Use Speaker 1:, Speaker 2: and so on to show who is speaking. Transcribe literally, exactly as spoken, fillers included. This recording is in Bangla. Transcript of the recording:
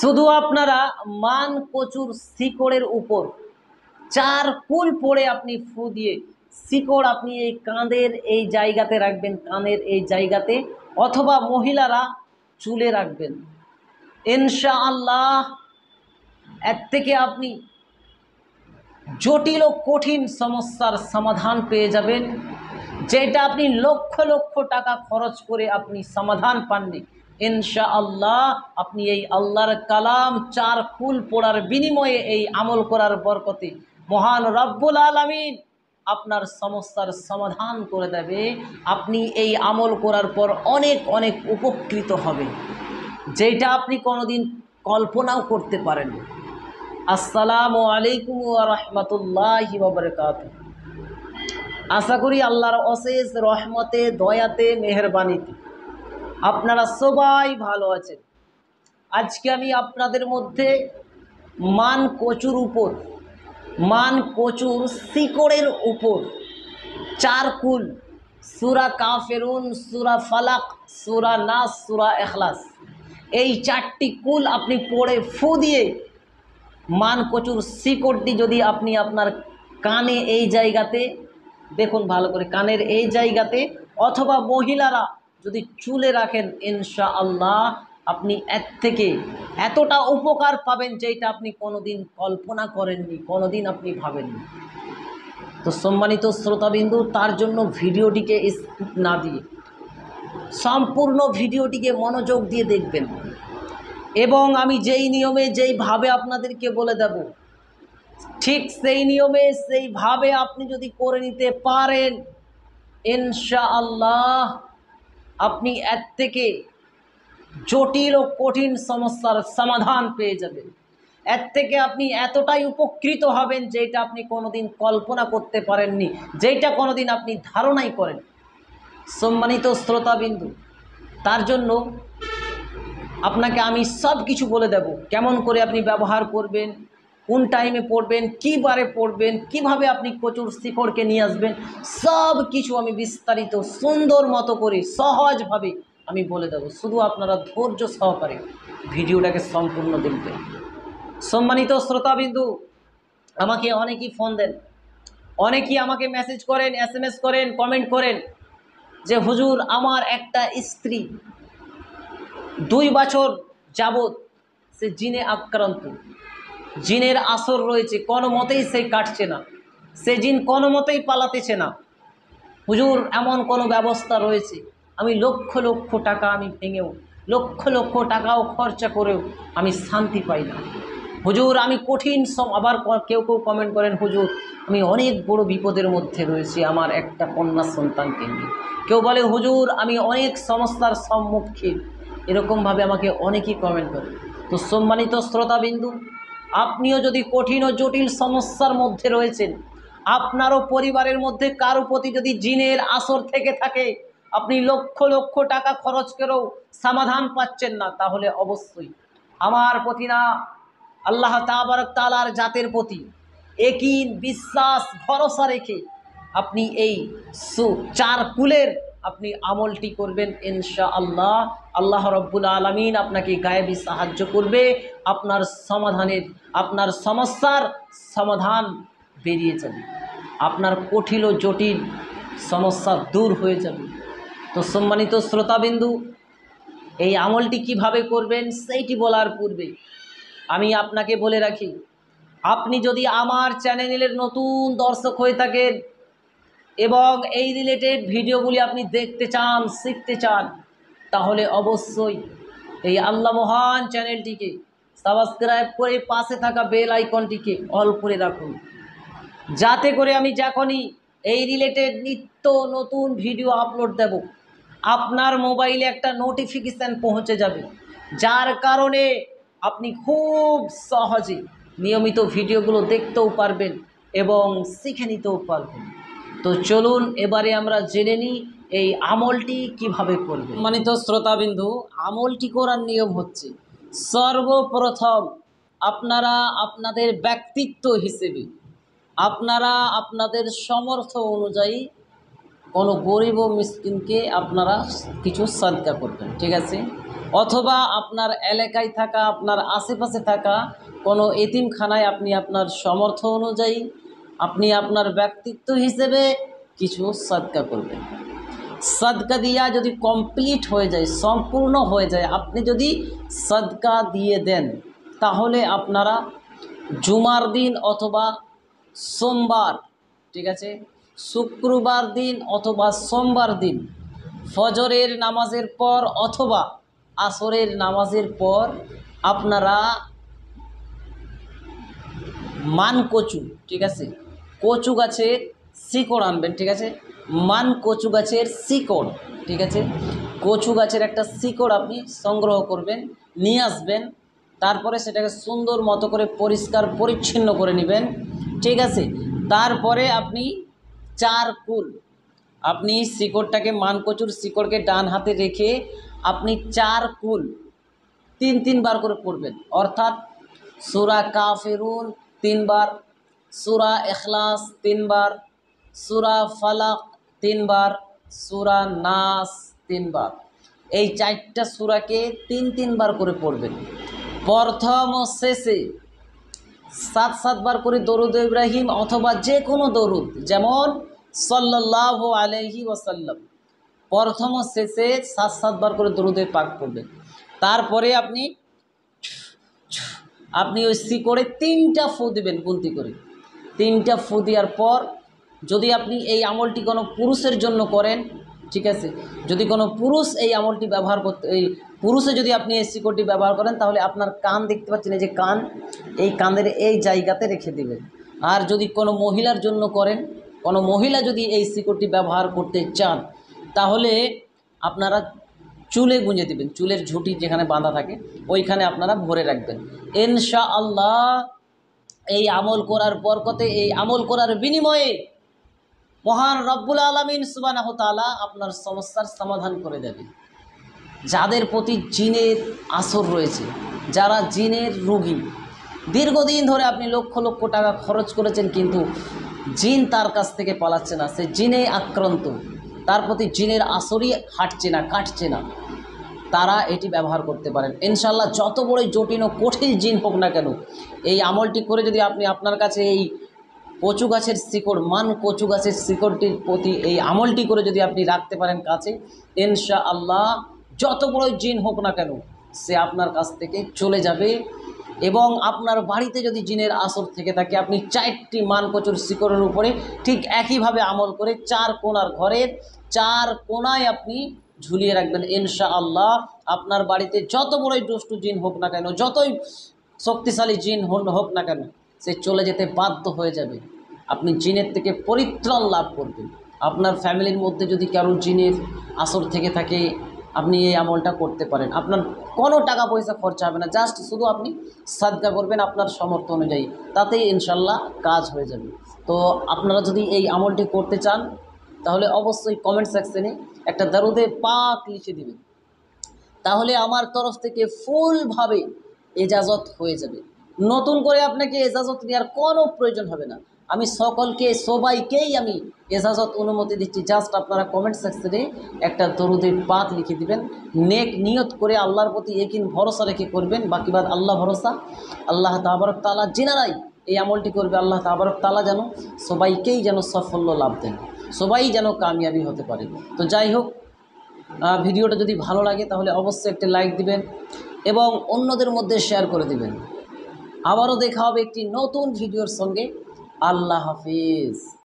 Speaker 1: শুধু আপনারা মান কচুর শিকড়ের উপর চার কুল পড়ে আপনি ফু দিয়ে শিকড় আপনি এই কাঁধের এই জায়গাতে রাখবেন, কানের এই জায়গাতে, অথবা মহিলারা চুলে রাখবেন। ইনশাআল্লাহ এর থেকে আপনি জটিল ও কঠিন সমস্যার সমাধান পেয়ে যাবেন, যেটা আপনি লক্ষ লক্ষ টাকা খরচ করে আপনি সমাধান পাননি। ইনশাআল্লাহ আপনি এই আল্লাহর কালাম চার কুল পড়ার বিনিময়ে এই আমল করার বরকতে মহান রব্বুল আলামিন আপনার সমস্যার সমাধান করে দেবে। আপনি এই আমল করার পর অনেক অনেক উপকৃত হবেন, যেটা আপনি কোনোদিন কল্পনাও করতে পারেন। আসসালামু আলাইকুম ওয়া রাহমাতুল্লাহি ওয়া বারাকাতুহু। আশা করি আল্লাহর অশেষ রহমতে, দয়াতে, মেহেরবানিতে আপনারা সবাই ভালো আছেন। আজকে আমি আপনাদের মধ্যে মান কচুর উপর, মান কচুর শিকড়ের উপর চার কুল সূরা কাফিরুন, সূরা ফালাক, সূরা নাস, সূরা ইখলাস, এই চারটি কুল আপনি পড়ে ফু দিয়ে মান কচুর শিকড়টি যদি আপনি আপনার কানে এই জায়গাতে দেখুন, ভালো করে কানের এই জায়গাতে, অথবা মহিলারা যদি চুলে রাখেন, ইনশাআল্লাহ আপনি এর থেকে এতটা উপকার পাবেন যেটা আপনি কোনোদিন কল্পনা করেননি, কোনোদিন আপনি ভাবেননি। তো সম্মানিত শ্রোতাবিন্দু, তার জন্য ভিডিওটিকে স্কিপ না দিয়ে সম্পূর্ণ ভিডিওটিকে মনোযোগ দিয়ে দেখবেন, এবং আমি যেই নিয়মে যেইভাবে আপনাদেরকে বলে দেব, ঠিক সেই নিয়মে সেইভাবে আপনি যদি করে নিতে পারেন, ইনশাআল্লাহ আপনি এর থেকে জটিল ও কঠিন সমস্যার সমাধান পেয়ে যাবেন। এর থেকে আপনি এতটাই উপকৃত হবেন যেটা আপনি কোনোদিন কল্পনা করতে পারেননি, যেটা কোনোদিন আপনি ধারণাই করেন। সম্মানিত শ্রোতাবিন্দু, তার জন্য আপনাকে আমি সব কিছু বলে দেব, কেমন করে আপনি ব্যবহার করবেন, কোন টাইমে পড়বেন, কী বারে পড়বেন, কিভাবে আপনি কচুর শিকড়কে নিয়ে আসবেন, সব কিছু আমি বিস্তারিত সুন্দর মতো করে সহজভাবে আমি বলে দেব। শুধু আপনারা ধৈর্য সহকারে ভিডিওটাকে সম্পূর্ণ দেখবেন। সম্মানিত শ্রোতাবিন্দু, আমাকে অনেকেই ফোন দেন, অনেকেই আমাকে মেসেজ করেন, এস এম এস করেন, কমেন্ট করেন যে হুজুর, আমার একটা স্ত্রী দুই বছর যাবৎ সে জিনে আক্রান্ত, জিনের আসর রয়েছে, কোনো মতেই সে কাটছে না, সে জিন কোনো মতেই পালাতেছে না। হুজুর, এমন কোনো ব্যবস্থা রয়েছে? আমি লক্ষ লক্ষ টাকা আমি ভেঙেও, লক্ষ লক্ষ টাকাও খরচা করেও আমি শান্তি পাই না। হুজুর, আমি কঠিন সব, আবার কেউ কেউ কমেন্ট করেন, হুজুর আমি অনেক বড় বিপদের মধ্যে রয়েছি আমার একটা কন্যা সন্তানকে নিয়ে। কেউ বলে, হুজুর আমি অনেক সমস্যার সম্মুখীন। এরকমভাবে আমাকে অনেকেই কমেন্ট করে। তো সম্মানিত শ্রোতাবিন্দু, আপনিও যদি কঠিন ও জটিল সমস্যার মধ্যে রয়েছেন, আপনারও পরিবারের মধ্যে কারো প্রতি যদি জিনের আসর থেকে থাকে, আপনি লক্ষ লক্ষ টাকা খরচ করেও সমাধান পাচ্ছেন না, তাহলে অবশ্যই আমার প্রতি না, আল্লাহ তাবারক তাআলার জাতের প্রতি একই বিশ্বাস ভরসা রেখে আপনি এই চার কুলের আপনি আমলটি করবেন। ইনশাআল্লাহ আল্লাহ রব্বুল আলামিন আপনাকে গায়েবী সাহায্য করবে, আপনার সমাধানের, আপনার সমস্যার সমাধান বেরিয়ে যাবে, আপনার কঠিন ও জটিল সমস্যা দূর হয়ে যাবে। তো সম্মানিত শ্রোতাবিন্দু, এই আমলটি কিভাবে করবেন সেইটি বলার পূর্বে আমি আপনাকে বলে রাখি, আপনি যদি আমার চ্যানেলের নতুন দর্শক হয়ে থাকেন এবং এই রিলেটেড ভিডিওগুলি আপনি দেখতে চান, শিখতে চান, তাহলে অবশ্যই এই আল্লাহ মহান চ্যানেলটিকে সাবস্ক্রাইব করে পাশে থাকা বেল আইকনটিকে অল করে রাখুন, যাতে করে আমি যখনই এই রিলেটেড নিত্য নতুন ভিডিও আপলোড দেব, আপনার মোবাইলে একটা নোটিফিকেশান পৌঁছে যাবে, যার কারণে আপনি খুব সহজে নিয়মিত ভিডিওগুলো দেখতেও পারবেন এবং শিখে নিতেও পারবেন। তো চলুন এবারে আমরা জেনে নিই এই আমলটি কিভাবে করবে। সম্মানিত শ্রোতাবিন্দু, আমলটি করার নিয়ম হচ্ছে, সর্বপ্রথম আপনারা আপনাদের ব্যক্তিত্ব হিসেবে আপনারা আপনাদের সামর্থ্য অনুযায়ী কোনো গরিব ও মিসকিনকে আপনারা কিছু সাদকা করবেন, ঠিক আছে? অথবা আপনার এলাকায় থাকা, আপনার আশেপাশে থাকা কোনো এতিমখানায় আপনি আপনার সামর্থ্য অনুযায়ী আপনি আপনার ব্যক্তিত্ব হিসেবে কিছু সদকা করবেন। সদকা দিয়া যদি কমপ্লিট হয়ে যায়, সম্পূর্ণ হয়ে যায়, আপনি যদি সদকা দিয়ে দেন, তাহলে আপনারা জুমার দিন অথবা সোমবার, ঠিক আছে, শুক্রবার দিন অথবা সোমবার দিন ফজরের নামাজের পর অথবা আসরের নামাজের পর আপনারা মান কচু, ঠিক আছে, কচু গাছের শিকড় আনবেন, ঠিক আছে, মান কচু গাছের শিকড়, ঠিক আছে, কচু গাছের একটা শিকড় আপনি সংগ্রহ করবেন, নিয়ে আসবেন। তারপরে সেটাকে সুন্দর মতো করে পরিষ্কার পরিচ্ছন্ন করে নেবেন, ঠিক আছে। তারপরে আপনি চার কুল, আপনি শিকড়টাকে, মান কচুর শিকড়কে ডান হাতে রেখে আপনি চার কুল তিন তিনবার করে পড়বেন। অর্থাৎ সূরা কাফিরুন তিনবার, সূরা ইখলাস তিনবার, সূরা ফালাক তিনবার, সূরা নাস তিনবার। এই চারটা সূরাকে তিন তিনবার করে পড়বেন। প্রথম ও শেষে সাত সাতবার করে দরুদ ইব্রাহিম অথবা যে কোনো দরুদ, যেমন সাল্লাল্লাহু আলাইহি ওয়াসাল্লাম, প্রথম ও শেষে সাত সাতবার করে দরুদে পাক পড়বেন। তারপরে আপনি আপনি ওই শিকড়ে তিনটা ফু দিবেন, গুনতি করে তিনটা ফু দেওয়ার পর, যদি আপনি এই আমলটি কোনো পুরুষের জন্য করেন, ঠিক আছে, যদি কোনো পুরুষ এই আমলটি ব্যবহার করতে, এই পুরুষে যদি আপনি এই শিকড়টি ব্যবহার করেন, তাহলে আপনার কান দেখতে পাচ্ছেন, এই যে কান, এই কানের এই জায়গাতে রেখে দিবেন। আর যদি কোনো মহিলার জন্য করেন, কোনো মহিলা যদি এই শিকড়টি ব্যবহার করতে চান, তাহলে আপনারা চুলে গুঁজে দিবেন, চুলের ঝুঁটি যেখানে বাঁধা থাকে ওইখানে আপনারা ভরে রাখবেন। ইনশাআল্লাহ এই আমল করার বরকতে, এই আমল করার বিনিময়ে মহান রব্বুল আলামিন সুবহানাহু ওয়া তাআলা আপনার সমস্যার সমাধান করে দেবে। যাদের প্রতি জিনের আসর রয়েছে, যারা জিনের রোগী, দীর্ঘদিন ধরে আপনি লক্ষ লক্ষ টাকা খরচ করেছেন কিন্তু জিন তার কাছ থেকে পালাচ্ছে না, সে জিনে আক্রান্ত, তার প্রতি জিনের আসরই হাঁটছে না, কাটছে না, তারা এটি ব্যবহার করতে পারেন। ইনশাআল্লাহ যত বড়ই জটিল ও কঠিন জিন হোক না কেন, এই আমলটি করে যদি আপনি আপনার কাছে এই কচু গাছের শিকড়, মান কচু গাছের শিকড়টির প্রতি এই আমলটি করে যদি আপনি রাখতে পারেন কাছে, ইনশাআল্লাহ যত বড়ই জিন হোক না কেন সে আপনার কাছ থেকে চলে যাবে। এবং আপনার বাড়িতে যদি জিনের আসর থেকে থাকে, আপনি চারটি মান কচুর শিকড়ের উপরে ঠিক একইভাবে আমল করে চার কোণার ঘরের চার কোণায় আপনি ঝুলিয়ে রাখবেন। ইনশাআল্লাহ আপনার বাড়িতে যত বড়ই দুষ্টু জিন হোক না কেন, যতই শক্তিশালী জিন হোক না কেন, সে চলে যেতে বাধ্য হয়ে যাবে। আপনি জিনের থেকে পরিত্রাণ লাভ করবেন। আপনার ফ্যামিলির মধ্যে যদি কারো জিনের আসর থেকে থাকে, আপনি এই আমলটা করতে পারেন। আপনার কোনো টাকা পয়সা খরচা হবে না, জাস্ট শুধু আপনি সাদকা করবেন আপনার সামর্থ্য অনুযায়ী, তাতেই ইনশাল্লাহ কাজ হয়ে যাবে। তো আপনারা যদি এই আমলটি করতে চান, তাহলে অবশ্যই কমেন্ট সেকশনে একটা দরুদে পাক লিখে দিবেন, তাহলে আমার তরফ থেকে ফুলভাবে এজাজত হয়ে যাবে। নতুন করে আপনাকে এজাজত নেওয়ার কোনো প্রয়োজন হবে না। আমি সকলকে, সবাইকেই আমি এজাজত অনুমতি দিচ্ছি। জাস্ট আপনারা কমেন্ট সেকশনে একটা দরুদে পাক লিখে দিবেন, নেক নিয়ত করে আল্লাহর প্রতি একিন ভরসা রেখে করবেন। বাকি বাদ আল্লাহ ভরসা। আল্লাহ তাবারক তাআলা যিনারাই এই আমলটি করবে, আল্লাহ তাবারক তাআলা যেন সবাইকেই যেন সাফল্য লাভ দেন, সবাই যেন কামিয়াবি হতে পারে। তো যাই হোক, ভিডিওটা যদি ভালো লাগে তাহলে অবশ্যই একটা লাইক দিবেন এবং অন্যদের মধ্যে শেয়ার করে দিবেন। আবারও দেখা হবে একটি নতুন ভিডিওর সঙ্গে। আল্লাহ হাফিজ।